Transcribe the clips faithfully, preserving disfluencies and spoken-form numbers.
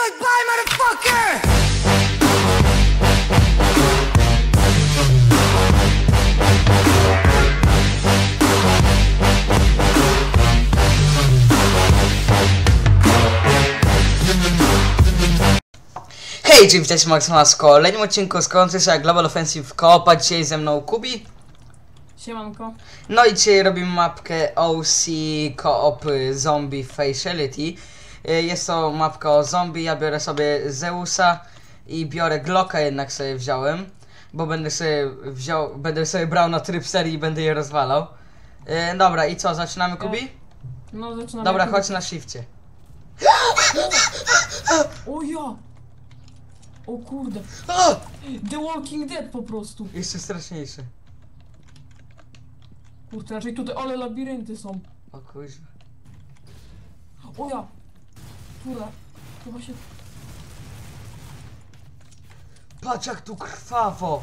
Goodbye, motherfucker! Hej, dzień witajcie Maksima w kolejnym odcinku z Counter-Strike Global Offensive Koopa. Dzisiaj ze mną Kubi. Siemanko. No i dzisiaj robimy mapkę O C Coop Zombie Fatality. Jest to mapka o zombie, ja biorę sobie Zeusa i biorę Glocka, jednak sobie wziąłem. Bo będę sobie wziął, będę sobie brał na tryb serii i będę je rozwalał. Yy, dobra, i co, zaczynamy, Kubi? No zaczynamy. Dobra, chodź na shifcie. O ja! O kurde. The Walking Dead po prostu. Jeszcze straszniejsze. Kurde, raczej tutaj, ale labirynty są. O kuźwa. O ja! Która? Chyba się... Patrz jak tu krwawo.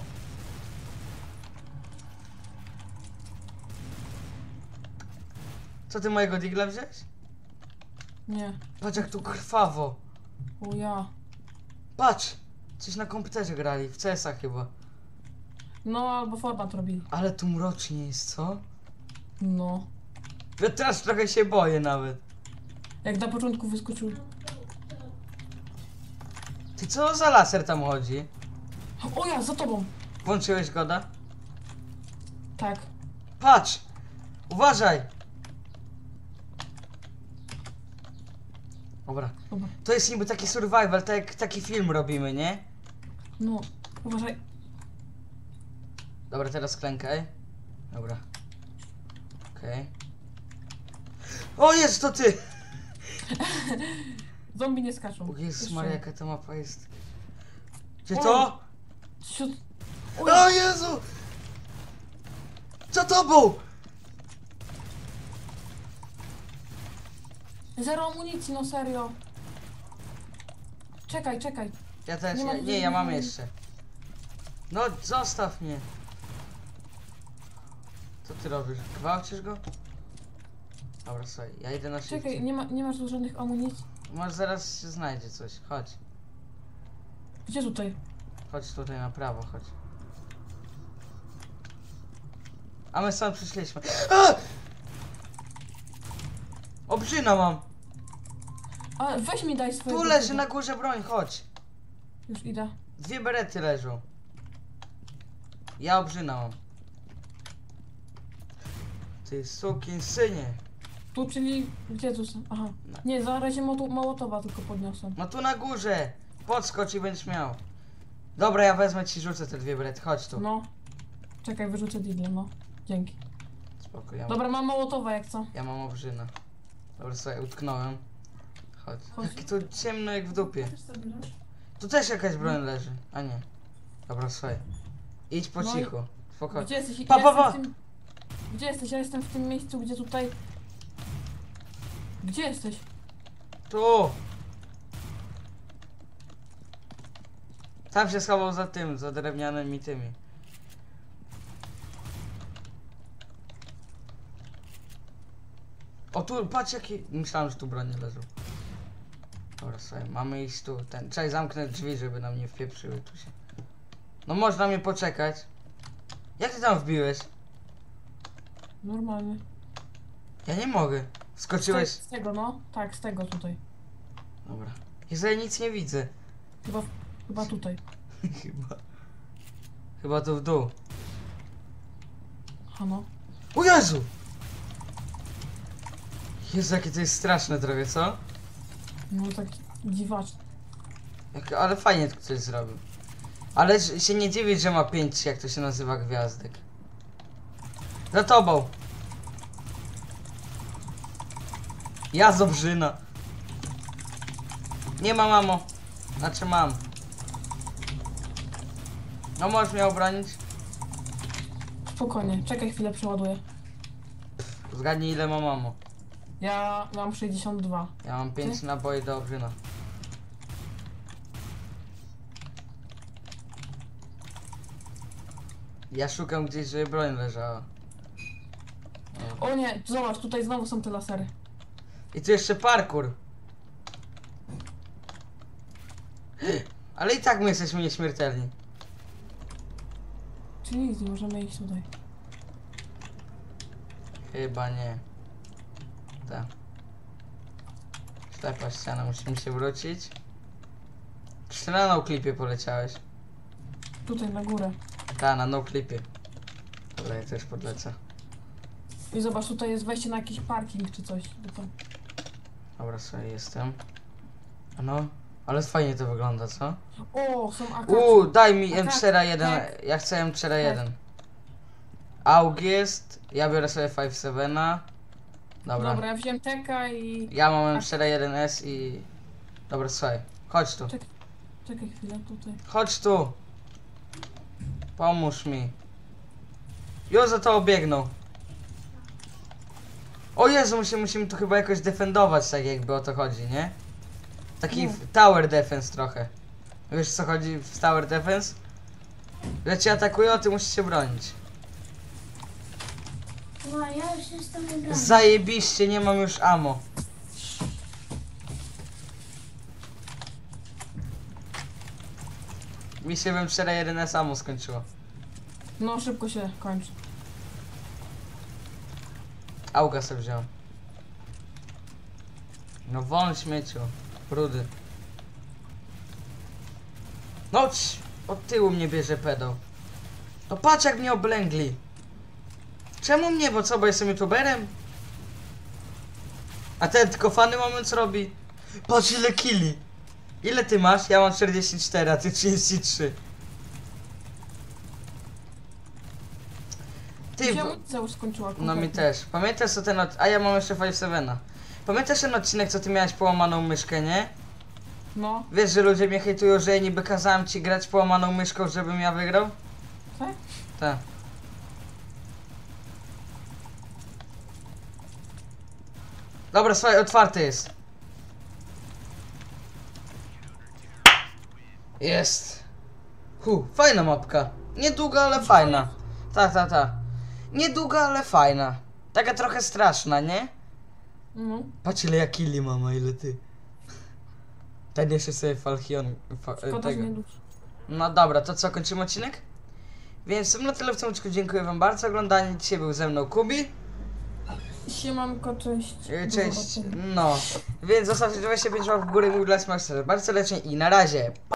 Co ty mojego digla wziąłeś? Nie. Patrz jak tu krwawo. O ja. Patrz! Coś na komputerze grali, w C S a chyba. No albo format robili. Ale tu mrocznie jest, co? No. Ja teraz trochę się boję nawet. Jak na początku wyskoczył. Ty co za laser tam chodzi? O ja, za tobą! Włączyłeś goda? Tak. Patrz! Uważaj! Dobra. Dobra. To jest niby taki survival, tak jak taki film robimy, nie? No. Uważaj. Dobra, teraz klękaj. Dobra. Okej. Okay. O, jest to ty! Zombie nie skaczą. O Jezus Jeszcze. Maria, jaka ta mapa jest. Gdzie O! to? Siód... O Jezu! Co to był? Zero amunicji, no serio. Czekaj, czekaj. Ja też, Nie nie, mam nie ja mam żadnych- jeszcze. No, zostaw mnie. Co ty robisz? Gwałcisz go? Dobra, słuchaj, ja idę na szybciej. Czekaj, nie, ma, nie masz tu żadnych amunicji? Może zaraz się znajdzie coś. Chodź. Gdzie tutaj? Chodź tutaj na prawo, chodź. A my stąd przyszliśmy. A! Obrzyna mam. A weź mi daj swoje. Tu leży na górze broń, chodź. Już idę. Dwie berety leżą. Ja obrzyna mam. Ty sukin synie. Tu, czyli gdzie tu są? Aha. Nie, za razie motu- Mołotowa tylko podniosłem. No tu na górze. Podskocz i będziesz miał. Dobra, ja wezmę ci, rzucę te dwie berety, chodź tu. No. Czekaj, wyrzucę diglę, no. Dzięki. Spoko, ja mam, Dobra, mam Mołotowa jak co? ja mam obrzyna. Dobra, sobie utknąłem. Chodź. Chodź. Jakie to ciemno jak w dupie. Tu też jakaś broń leży, a nie. Dobra, słuchaj. Idź po No i- cichu. Spokojnie. Gdzie jesteś? Pa, Ja pa, jestem pa. w tym... Gdzie jesteś? Ja jestem w tym miejscu, gdzie tutaj... Gdzie jesteś? Tu! Tam się schował za tym, za drewnianymi tymi. O tu, patrz jaki... Myślałem, że tu bronie leżą. Dobra, słuchaj, mamy iść tu. Ten... Trzeba zamknąć drzwi, żeby nam nie wpieprzyły tu się. No można mnie poczekać. Jak ty tam wbiłeś? Normalnie. Ja nie mogę. Skoczyłeś... Z, te, z tego, no. Tak, z tego tutaj. Dobra. Jezu, ja nic nie widzę. Chyba, chyba tutaj. Chyba. Chyba tu w dół. Aha, no. O Jezu! Jezu, jakie to jest straszne trochę, co? No tak dziwaczne. Jak, ale fajnie to ktoś zrobił. Ale ż- się nie dziwić, że ma pięć, jak to się nazywa, gwiazdek. Za tobą! Ja z obrzyna. Nie ma, mamo. Znaczy mam. No możesz mnie obronić? Spokojnie, czekaj chwilę, przeładuję. Zgadnij ile ma, mamo. Ja mam sześćdziesiąt dwa. Ja mam pięć Ty? naboi do obrzyna. Ja szukam gdzieś, żeby broń leżała. O nie, zobacz, tutaj znowu są te lasery. I tu jeszcze parkour. Ale i tak my jesteśmy nieśmiertelni. Czyli nic, nie możemy iść tutaj. Chyba nie. Tak. Ślepa ściana, musimy się wrócić. Czy ty na noclipie poleciałeś? Tutaj na górę. Ta, na noclipie. Dobra, ja też podlecę. I zobacz, tutaj jest wejście na jakiś parking czy coś. To... Dobra, sobie jestem. No, ale fajnie to wygląda, co? O, są akacje. Uuu, daj mi A M tak, cztery jeden. tak. Ja chcę M cztery jeden. Aug jest. Ja biorę sobie pięć siedem. Dobra. Dobra, ja wziąłem teka i... Ja mam M cztery jeden S i... Dobra, słuchaj. Chodź tu. Czekaj, czekaj chwilę, tutaj. Chodź tu. Pomóż mi. Już za to obiegną. O Jezu, musimy, musimy tu chyba jakoś defendować, tak jakby o to chodzi, nie? Taki No. w- tower defense trochę. Wiesz co chodzi w tower defense? Że cię atakują, a ty musisz się bronić. No, ja już jestem wybrany. Zajebiście, nie mam już ammo. Mi się M cztery jeden S ammo skończyło. No, szybko się kończy. Auga sobie wziąłem. No wolny śmieciu. Brudy. No cii, od tyłu mnie bierze pedał. No patrz jak mnie oblęgli. Czemu mnie? Bo co, bo jestem youtuberem? A ten tylko fany moment robi. Patrz ile killi. Ile ty masz? Ja mam czterdzieści cztery, a ty trzydzieści trzy. Ty, Gdzie bo- amunicja już skończyła no kompletnie. mi też. Pamiętasz co ten od... A ja mam jeszcze pięć siedem. Pamiętasz ten odcinek, co ty miałeś połamaną myszkę, nie? No, Wiesz, że ludzie mnie hejtują, że ja niby kazałem ci grać połamaną myszką, żebym ja wygrał? tak? Tak. Dobra, słuchaj, otwarty jest. Jest. Hu, fajna mapka. Niedługa, ale fajna. Ta, ta, ta. Niedługa, ale fajna. Taka trochę straszna, nie? No. Patrz ile ja killi mam, a ile ty. Ten jeszcze sobie Falchion... Fa, Szkoda, że tego. nie dusz. No dobra, to co, kończymy odcinek? Więc to na tyle w tym odcinku, dziękuję wam bardzo za oglądanie. Dzisiaj był ze mną Kubi. Siemanko, cześć. Yy, Do Cześć, zobaczenia. no. Więc zostawcie dwadzieścia pięć łap w górę, mój dla smacznego. Bardzo serdecznie i na razie.